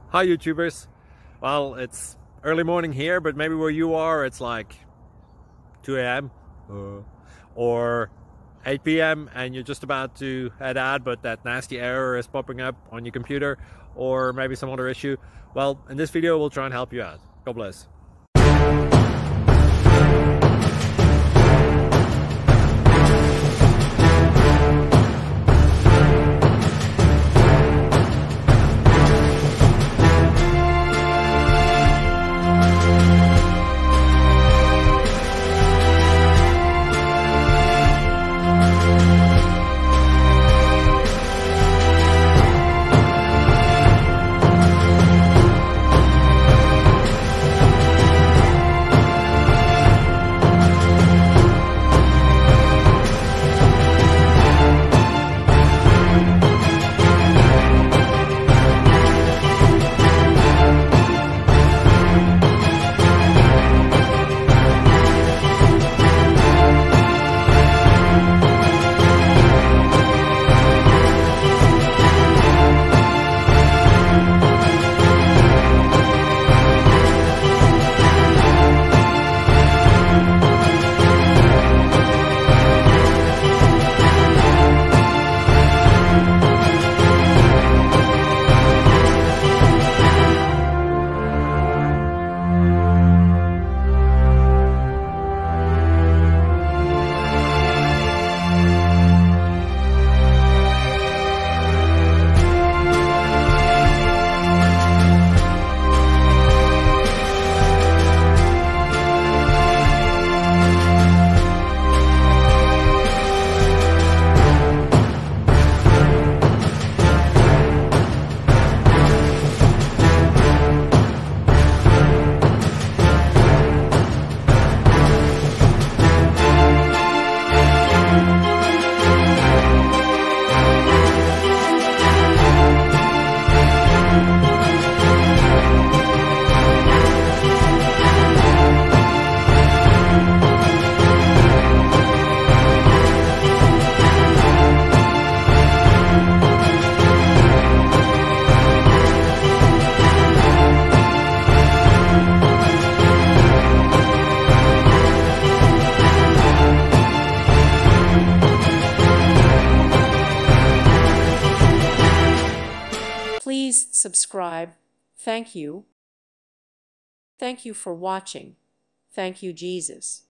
Hi YouTubers. Well, it's early morning here, but maybe where you are it's like 2 a.m. or 8 p.m. and you're just about to head out, but that nasty error is popping up on your computer, or maybe some other issue. Well, in this video we'll try and help you out. God bless. Please subscribe. Thank you. Thank you for watching. Thank you, Jesus.